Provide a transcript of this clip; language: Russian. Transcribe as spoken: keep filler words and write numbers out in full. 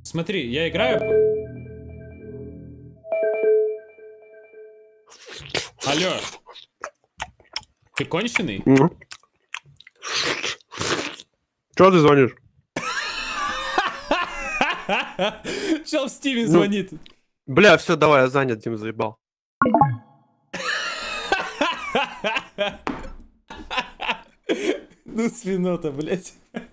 Смотри, я играю... Алло. Ты конченый? Ну. Чё ты звонишь? Чел в стиме Ну. звонит. Бля, все, давай, я занят, Дим, заебал. Ну, свинота, блядь.